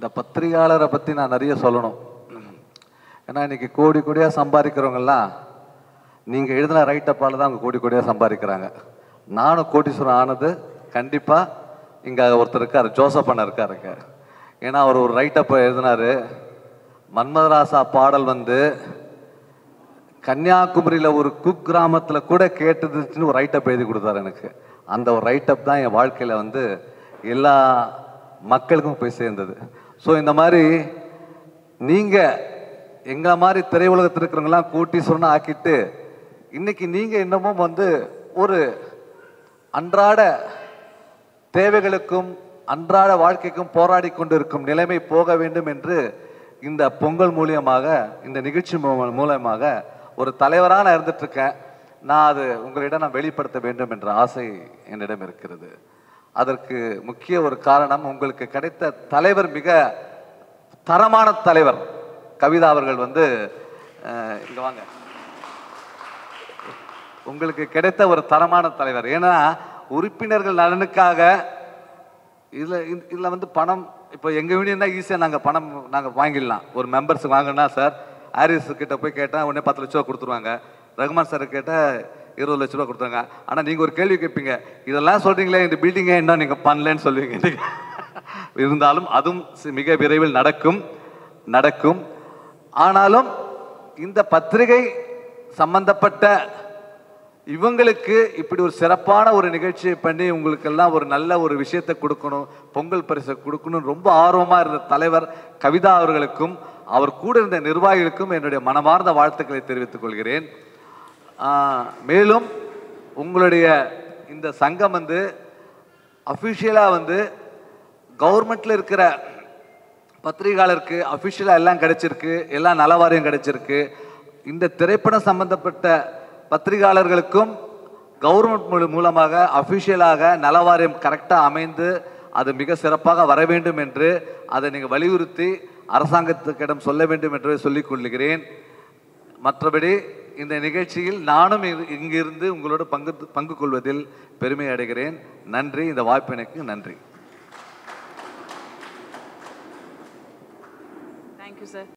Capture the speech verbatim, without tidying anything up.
இந்த பத்திரிகையாளரை பற்றி நான் நிறைய சொல்லணும். ஏன்னா இன்னைக்கு கோடி கோடியாக சம்பாதிக்கிறவங்கெல்லாம் நீங்கள் எழுதின ரைட்டப்பால் தான் அவங்க கோடி கோடியாக சம்பாதிக்கிறாங்க. நானும் கோடீஸ்வரன் ஆனது கண்டிப்பாக இங்கே ஒருத்தர் இருக்கார், ஜோசப் அண்ணன் இருக்காருங்க. ஏன்னா அவர் ஒரு ரைட்டப்பை எழுதினார். மன்மதராசா பாடல் வந்து கன்னியாகுமரியில் ஒரு குக் கிராமத்தில் கூட கேட்டதுன்னு ஒரு ரைட்டப் எழுதி கொடுத்தாரு எனக்கு. அந்த ஒரு ரைட்டப் தான் என் வாழ்க்கையில் வந்து எல்லா மக்களுக்கும் போய் சேர்ந்தது. ஸோ இந்த மாதிரி நீங்கள் எங்களை மாதிரி திரையுலகத்தில் இருக்கிறவங்களாம் கோட்டீஸ்வரனை ஆக்கிட்டு இன்னைக்கு நீங்கள் இன்னமும் வந்து ஒரு அன்றாட தேவைகளுக்கும் அன்றாட வாழ்க்கைக்கும் போராடி கொண்டு இருக்கும் நிலைமை போக வேண்டும் என்று இந்த பொங்கல் மூலியமாக, இந்த நிகழ்ச்சி மூலமாக ஒரு தலைவராக நான் இருந்துட்டு இருக்கேன். நான் அது உங்களிடம் நான் வெளிப்படுத்த வேண்டும் என்ற ஆசை என்னிடம் இருக்கிறது. அதற்கு முக்கிய ஒரு காரணம், உங்களுக்கு கிடைத்த தலைவர் மிக தரமான தலைவர். கவிதா அவர்கள் வந்து இங்க வாங்க, உங்களுக்கு கிடைத்த ஒரு தரமான தலைவர். ஏன்னா உறுப்பினர்கள் நலனுக்காக இதில் இதில் வந்து பணம், இப்போ எங்கள் யூனியன்னா ஈஸியாக நாங்கள் பணம் நாங்கள் வாங்கிடலாம். ஒரு மெம்பர்ஸுக்கு வாங்கினா சார் ஹாரிஸ் கிட்ட போய் கேட்டால் உடனே பத்து லட்ச ரூபா கொடுத்துருவாங்க. ரகுமான் சார் கேட்டால் இருபது லட்ச ரூபா கொடுத்துருவாங்க. ஆனால் நீங்கள் ஒரு கேள்வி கேட்பீங்க, இதெல்லாம் சொல்கிறீங்களே இந்த பில்டிங்கை என்ன நீங்கள் பண்ணலன்னு சொல்லுவீங்க. இருந்தாலும் அதுவும் மிக விரைவில் நடக்கும் நடக்கும் ஆனாலும் இந்த பத்திரிகை சம்பந்தப்பட்ட இவங்களுக்கு இப்படி ஒரு சிறப்பான ஒரு நிகழ்ச்சியை பண்ணி உங்களுக்கெல்லாம் ஒரு நல்ல ஒரு விஷயத்தை கொடுக்கணும், பொங்கல் பரிசை கொடுக்கணும் ரொம்ப ஆர்வமாக இருந்த தலைவர் கவிதா அவர்களுக்கும் அவர் கூட இருந்த நிர்வாகிகளுக்கும் என்னுடைய மனமார்ந்த வாழ்த்துக்களை தெரிவித்துக் கொள்கிறேன். மேலும் உங்களுடைய இந்த சங்கம் வந்து அஃபிஷியலாக வந்து கவர்மெண்ட்டில் இருக்கிற பத்திரிகையாளருக்கு அஃபிஷியலாக எல்லாம் கிடைச்சிருக்கு, எல்லாம் நலவாரியம் கிடைச்சிருக்கு. இந்த திரைப்படம் சம்பந்தப்பட்ட பத்திரிகையாளர்களுக்கும் கவர்மெண்ட் மூலமாக அஃபிஷியலாக நலவாரியம் கரெக்டாக அமைந்து அது மிக சிறப்பாக வர வேண்டும் என்று அதை நீங்கள் வலியுறுத்தி அரசாங்கத்துக்கிடம் சொல்ல வேண்டும் என்று சொல்லிக் கொள்கிறேன். மற்றபடி இந்த நிகழ்ச்சியில் நானும் இங்கிருந்து உங்களோடு பங்கு பங்கு கொள்வதில் பெருமை அடைகிறேன். நன்றி. இந்த வாய்ப்பு எனக்கு நன்றி. Thank you sir.